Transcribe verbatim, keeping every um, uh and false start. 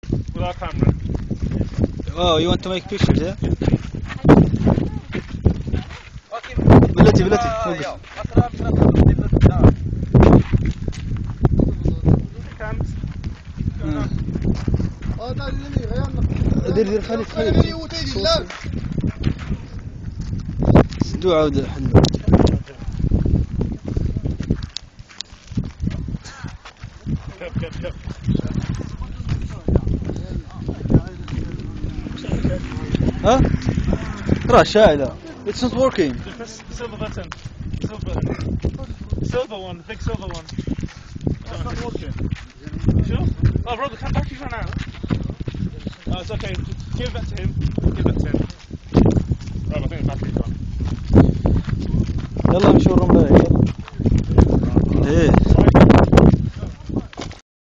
with our camera. Oh, you want to make pictures, yeah? اوكي بلتي بلتي يا اصلا بصراحه Cams. هذا اللي غيرنا دير دير خليك خليك دو عودة حلوة. Yep, yep, yep. ها؟ ترى شاعلة. It's not working. Just press the silver button. Silver button. Silver one, the big silver one. That's not working. Sure? Oh, Rob, the can battery's run out. Oh, it's okay. Just give that to him. Give that to him. Rob, I think the battery's gone. يلا نشوف.